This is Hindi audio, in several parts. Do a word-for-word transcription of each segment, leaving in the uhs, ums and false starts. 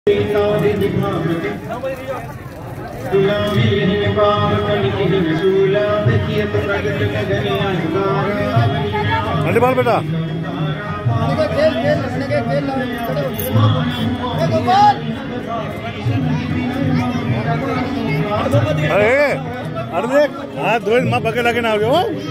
बाल बेटा अरे अरे देख हाँ दो माँ पकड़ लगे ना हो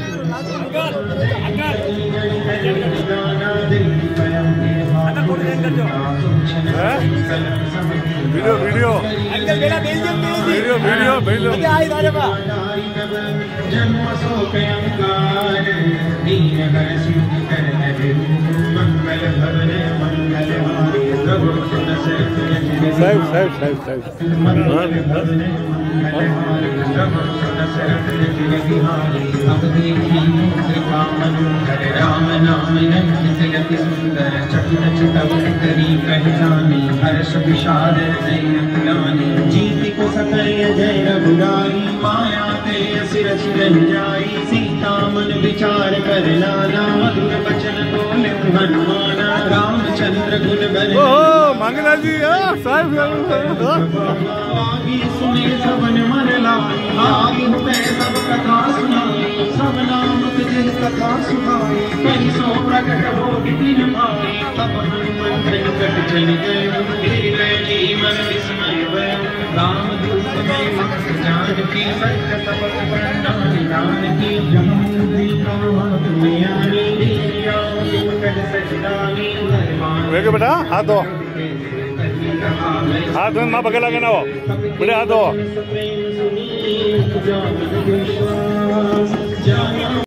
video video video video video साहब साहब साहब साहब राम नाम जगति सुंदर चकित चितव करी पहचानी हर्ष विषाद जीत को सकल जय रघुराई माया ते सिर चिरंजाई सीता मन विचार कर लाना मधुर वचन बोले हनुमाना रामचंद्र गुण बन मंगला जी साहब सुने सबन मन लाई आगे सब कथा सुनाई सब नाम तुझे कथा सुनाई कहीं सो प्रकट हो दिन माई तब हनुमान निकट चल गए गिर गए जीवन विस्मय भय राम दूत में मत जान की सत्य तब वर्णन राम की जमुनी कौन दुनियानी दिया निकट सजदानी वेगे बेटा हाथ दो हाथ में माँ पकड़ लगे ना हो बेटे हाथ दो